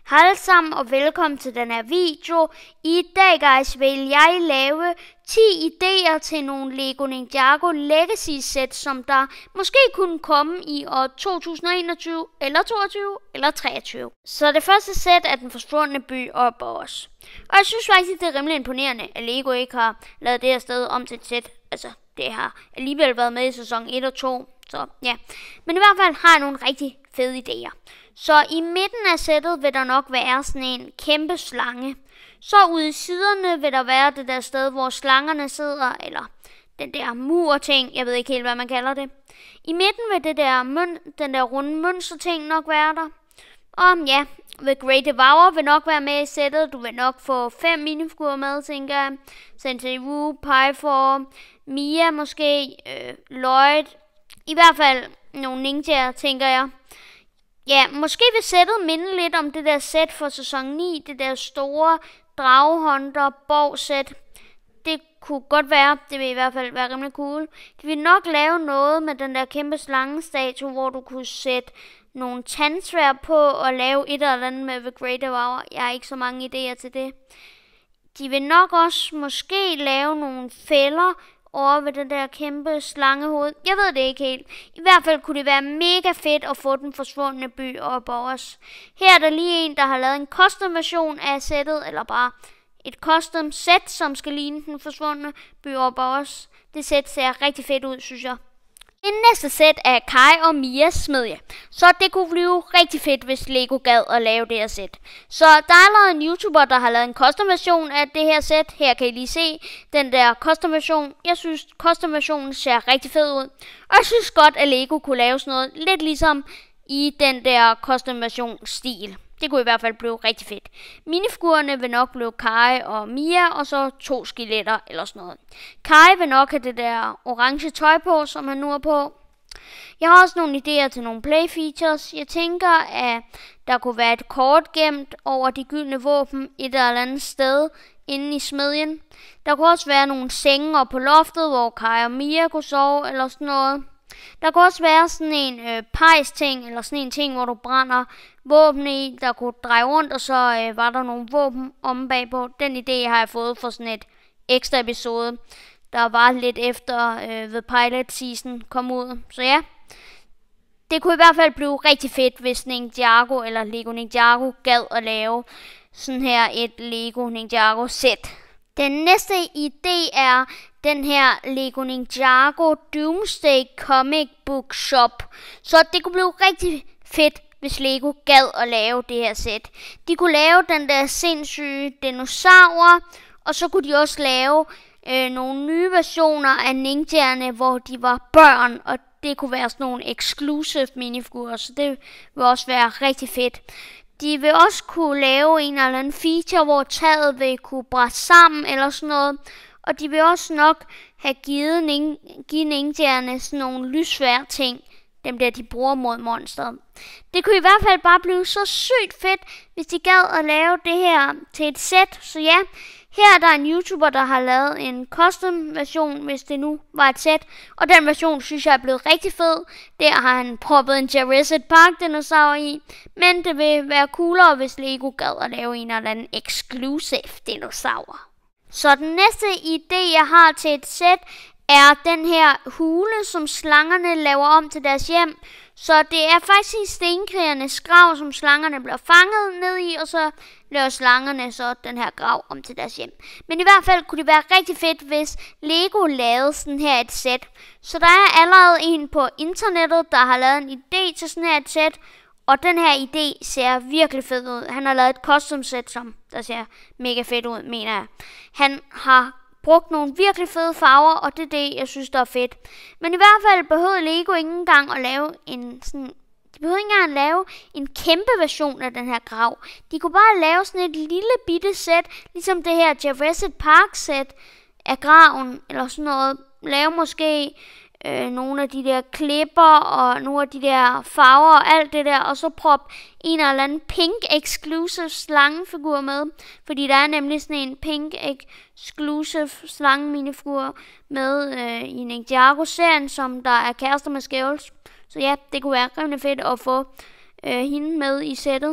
Hej alle sammen og velkommen til den her video. I dag guys vil jeg lave 10 idéer til nogle Lego Ninjago Legacy sæt, som der måske kunne komme i år 2021 eller 22 eller 23. Så det første sæt er Den Forsvundne By op os. Og jeg synes faktisk, det er rimelig imponerende, at Lego ikke har lavet det her sted om til et sæt. Altså det har alligevel været med i sæson 1 og 2. Så ja, men i hvert fald har jeg nogle rigtig fede idéer. Så i midten af sættet vil der nok være sådan en kæmpe slange. Så ude i siderne vil der være det der sted, hvor slangerne sidder, eller den der mur-ting, jeg ved ikke helt, hvad man kalder det. I midten vil den der runde mønster-ting nok være der. Og ja, The Great Devourer vil nok være med i sættet. Du vil nok få 5 minifigurer med, tænker jeg. Sensei Wu, Pyfor, Mia måske, Lloyd. I hvert fald nogle ninjaer, tænker jeg. Ja, måske vil sættet minde lidt om det der sæt for sæson 9, det der store dragehunter-borg-sæt. Det kunne godt være, det vil i hvert fald være rimelig cool. De vil nok lave noget med den der kæmpe slangestatue, hvor du kunne sætte nogle tandsværd på og lave et eller andet med The Great Devourer. Jeg har ikke så mange idéer til det. De vil nok også måske lave nogle fælder over ved den der kæmpe slangehoved. Jeg ved det ikke helt. I hvert fald kunne det være mega fedt at få Den Forsvundne By op over os. Her er der lige en, der har lavet en custom version af sættet, eller bare et custom sæt, som skal ligne Den Forsvundne By op over os. Det sæt ser rigtig fedt ud, synes jeg. Det næste sæt er Kai og Mias smedje. Så det kunne blive rigtig fedt, hvis Lego gad at lave det her sæt. Så der er allerede en YouTuber, der har lavet en custom version af det her sæt. Her kan I lige se den der custom version. Jeg synes, custom versionen ser rigtig fed ud. Og jeg synes godt, at Lego kunne lave sådan noget lidt ligesom i den der custom version stil. Det kunne i hvert fald blive rigtig fedt. Minifigurerne vil nok blive Kai og Mia, og så 2 skeletter eller sådan noget. Kai vil nok have det der orange tøj på, som han nu er på. Jeg har også nogle idéer til nogle play features. Jeg tænker, at der kunne være et kort gemt over de gyldne våben et eller andet sted inde i smedjen. Der kunne også være nogle senge oppe på loftet, hvor Kai og Mia kunne sove eller sådan noget. Der kunne også være sådan en pejs-ting, eller sådan en ting, hvor du brænder våben i, der kunne dreje rundt, og så var der nogle våben omme bagpå. Den idé har jeg fået for sådan et ekstra episode, der var lidt efter The Pilot Season kom ud. Så ja, det kunne i hvert fald blive rigtig fedt, hvis Ninjago eller Lego Ninjago gad at lave sådan her et Lego Ninjago sæt. Den næste idé er den her Lego Ninjago Doomsday Comic Book Shop. Så det kunne blive rigtig fedt, hvis Lego gad at lave det her sæt. De kunne lave den der sindssyge dinosaurer, og så kunne de også lave nogle nye versioner af ninjaerne, hvor de var børn, og det kunne være sådan nogle exclusive minifigurer, så det vil også være rigtig fedt. De vil også kunne lave en eller anden feature, hvor taget vil kunne brætte sammen eller sådan noget. Og de vil også nok have givet ninjaerne sådan nogle lysværd ting, dem der de bruger mod monsteret. Det kunne i hvert fald bare blive så sygt fedt, hvis de gad at lave det her til et sæt. Så ja, her er der en YouTuber, der har lavet en custom version, hvis det nu var et sæt. Og den version synes jeg er blevet rigtig fed. Der har han proppet en Jurassic Park dinosaur i. Men det vil være coolere, hvis Lego gad at lave en eller anden exclusive dinosaur. Så den næste idé, jeg har til et sæt, er den her hule, som slangerne laver om til deres hjem. Så det er faktisk i stenkrigernes grav, som slangerne bliver fanget ned i, og så laver slangerne så den her grav om til deres hjem. Men i hvert fald kunne det være rigtig fedt, hvis Lego lavede sådan her et sæt. Så der er allerede en på internettet, der har lavet en idé til sådan her et sæt. Og den her idé ser virkelig fed ud. Han har lavet et custom set, som der ser mega fedt ud, mener jeg. Han har brugt nogle virkelig fede farver, og det er det, jeg synes, der er fedt. Men i hvert fald behøvede Lego ikke engang at lave en kæmpe version af den her grav. De kunne bare lave sådan et lille bitte sæt, ligesom det her Jurassic Park sæt af graven, eller sådan noget. Lave måske nogle af de der klipper og nogle af de der farver og alt det der, og så prop en eller anden pink exclusive slangefigur med, fordi der er nemlig sådan en pink exclusive slange minifigur med i Ninjago-serien, som der er kærester med Skævels. Så ja, det kunne være rimelig fedt at få hende med i sættet.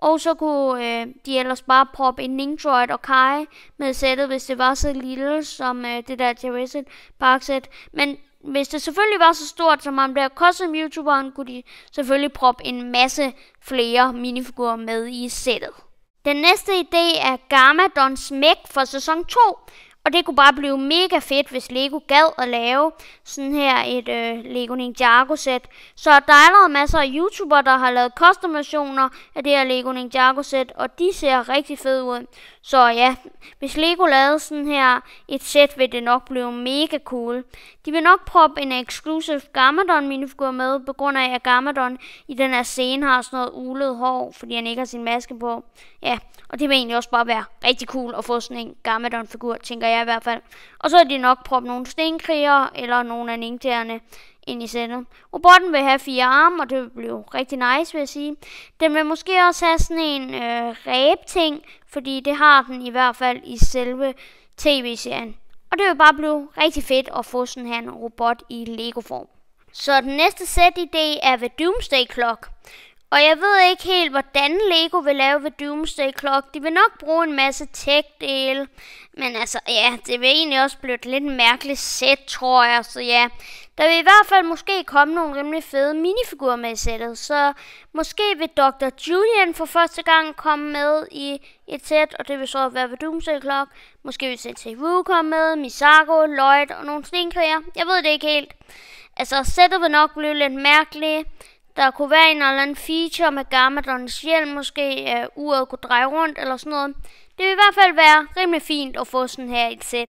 Og så kunne de ellers bare proppe en Ningdroid og Kai med sættet, hvis det var så lille som det der Jurassic Park sæt. Men hvis det selvfølgelig var så stort, som ham der custom YouTuberen, kunne de selvfølgelig proppe en masse flere minifigurer med i sættet. Den næste idé er Garmadons mech for sæson 2. Og det kunne bare blive mega fedt, hvis Lego gad at lave sådan her et Lego Ninjago-sæt. Så der er allerede masser af YouTubere, der har lavet custom-versioner af det her Lego Ninjago-sæt, og de ser rigtig fede ud. Så ja, hvis Lego lavede sådan her et sæt, vil det nok blive mega cool. De vil nok proppe en exclusive Garmadon-minifigur med, på grund af at Garmadon i den her scene har sådan noget ulet hår, fordi han ikke har sin maske på. Ja, og det vil egentlig også bare være rigtig cool at få sådan en Garmadon-figur, tænker jeg i hvert fald. Og så er de nok proppe nogle stenkrigere eller nogle af ninjaerne ind i sættet. Robotten vil have 4 arme, og det vil blive rigtig nice, vil jeg sige. Den vil måske også have sådan en ræb-ting, fordi det har den i hvert fald i selve tv-serien. Og det vil bare blive rigtig fedt at få sådan her en robot i Lego-form. Så den næste sæt-idé er ved Doomsday Clock. Og jeg ved ikke helt, hvordan Lego vil lave ved Doomsday Clock. De vil nok bruge en masse tech-dele. Men altså, ja, det vil egentlig også blive et lidt mærkeligt sæt, tror jeg. Så ja, der vil i hvert fald måske komme nogle rimelig fede minifigurer med i sættet. Så måske vil Dr. Julian for første gang komme med i et sæt, og det vil så være ved Doomsday Clock. Måske vil Sensei Wu komme med, Misago, Lloyd og nogle stenkriger. Jeg ved det ikke helt. Altså, sættet vil nok blive lidt mærkeligt. Der kunne være en eller anden feature med Garmadons hjelm, måske uret kunne dreje rundt eller sådan noget. Det vil i hvert fald være rimelig fint at få sådan her et sæt.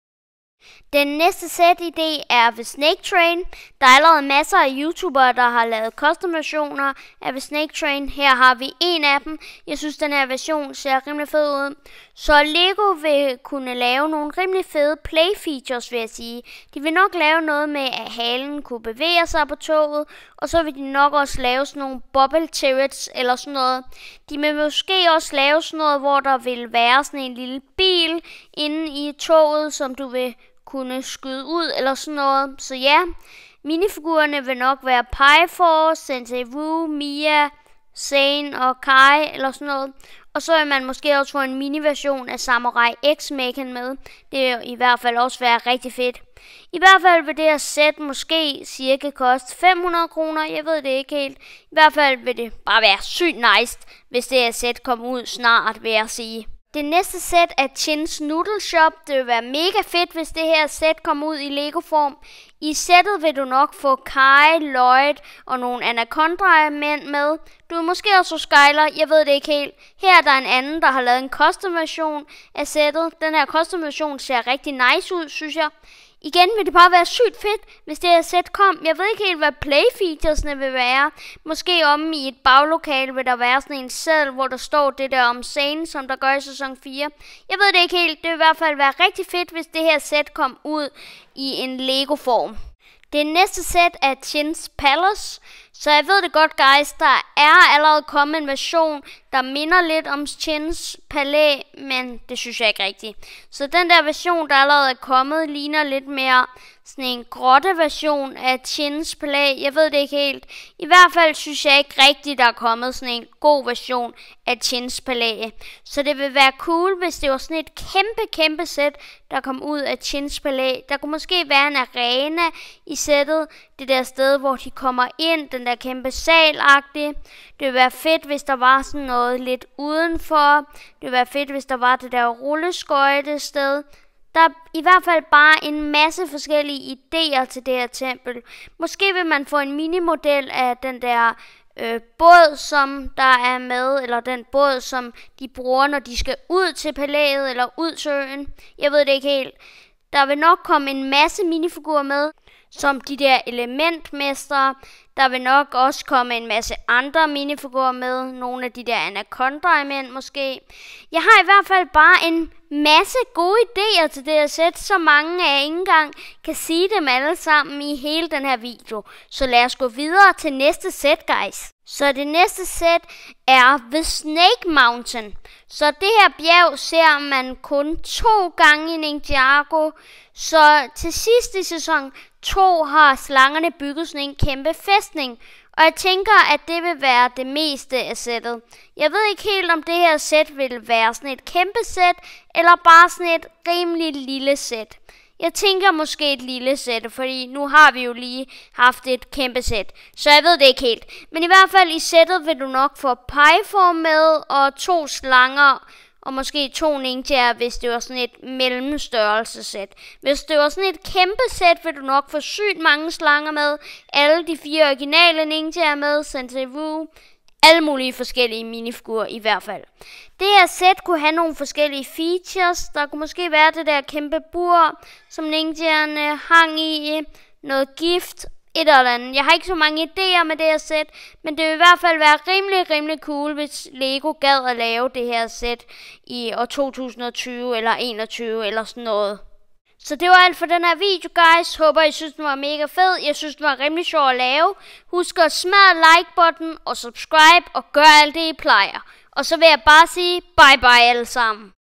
Den næste sæt-idé er ved Snake Train. Der er allerede masser af YouTubere, der har lavet custom-versioner af ved Snake Train. Her har vi en af dem. Jeg synes, den her version ser rimelig fed ud. Så Lego vil kunne lave nogle rimelig fede play-features, vil jeg sige. De vil nok lave noget med, at halen kunne bevæge sig på toget. Og så vil de nok også lave sådan nogle bubble turrets eller sådan noget. De vil måske også lave sådan noget, hvor der vil være sådan en lille bil inde i toget, som du vil kunne skyde ud eller sådan noget. Så ja, minifigurerne vil nok være Pyforce, Sensei Wu, Mia, Zane og Kai eller sådan noget. Og så vil man måske også få en mini-version af Samurai X-Mechen med. Det vil i hvert fald også være rigtig fedt. I hvert fald vil det her sæt måske cirka koste 500 kroner. Jeg ved det ikke helt. I hvert fald vil det bare være sygt nice, hvis det her sæt kommer ud snart, vil jeg sige. Det næste sæt er Chins Noodle Shop. Det vil være mega fedt, hvis det her sæt kommer ud i Lego-form. I sættet vil du nok få Kai, Lloyd og nogle Anaconda-mænd med. Du vil måske også få Skyler, jeg ved det ikke helt. Her er der en anden, der har lavet en custom-version af sættet. Den her custom-version ser rigtig nice ud, synes jeg. Igen vil det bare være sygt fedt, hvis det her sæt kom. Jeg ved ikke helt, hvad play-featuresne vil være. Måske om i et baglokale vil der være sådan en seddel, hvor der står det der om Zane, som der gør i sæson 4. Jeg ved det ikke helt. Det vil i hvert fald være rigtig fedt, hvis det her sæt kom ud i en Lego-form. Det næste sæt er Chins Palace. Så jeg ved det godt, guys, der er allerede kommet en version, der minder lidt om Chins Palæ, men det synes jeg ikke rigtigt. Så den der version, der allerede er kommet, ligner lidt mere sådan en grotte-version af Chins Palæ. Jeg ved det ikke helt. I hvert fald synes jeg ikke rigtigt, der er kommet sådan en god version af Chins Palæ. Så det vil være cool, hvis det var sådan et kæmpe sæt, der kom ud af Chins Palæ. Der kunne måske være en arena i sættet, det der sted, hvor de kommer ind, den der kæmpe sal-agtige. Det ville være fedt, hvis der var sådan noget lidt udenfor. Det ville være fedt, hvis der var det der rulleskøjte sted. Der er i hvert fald bare en masse forskellige idéer til det her tempel. Måske vil man få en minimodel af den der båd, som der er med, eller den båd, som de bruger, når de skal ud til palæet eller ud til øen. Jeg ved det ikke helt. Der vil nok komme en masse minifigurer med, som de der elementmestre. Der vil nok også komme en masse andre minifigurer med. Nogle af de der Anaconda-mænd måske. Jeg har i hvert fald bare en masse gode idéer til det her sæt. Så mange af jeg ikke engang kan sige dem alle sammen i hele den her video. Så lad os gå videre til næste sæt, guys. Så det næste sæt er ved Snake Mountain. Så det her bjerg ser man kun 2 gange i Ninjago. Så til sidst i sæson 2 har slangerne bygget sådan en kæmpe fæstning. Og jeg tænker, at det vil være det meste af sættet. Jeg ved ikke helt, om det her sæt vil være sådan et kæmpe sæt, eller bare sådan et rimelig lille sæt. Jeg tænker måske et lille sæt, fordi nu har vi jo lige haft et kæmpe sæt, så jeg ved det ikke helt. Men i hvert fald i sættet vil du nok få pegeform med, og 2 slanger, og måske 2 ninjaer, hvis det var sådan et mellemstørrelsesæt. Hvis det var sådan et kæmpe sæt, vil du nok få sygt mange slanger med. Alle de 4 originale ninjaer med, Sensei Wu. Alle mulige forskellige minifigurer i hvert fald. Det her sæt kunne have nogle forskellige features. Der kunne måske være det der kæmpe bur, som ninjaerne hang i. Noget gift. Et eller andet. Jeg har ikke så mange idéer med det her sæt, men det vil i hvert fald være rimelig cool, hvis Lego gad at lave det her sæt i år 2020 eller 21 eller sådan noget. Så det var alt for den her video, guys. Håber I synes den var mega fed. Jeg synes den var rimelig sjov at lave. Husk at smadre like-button og subscribe og gør alt det I plejer. Og så vil jeg bare sige bye bye alle sammen.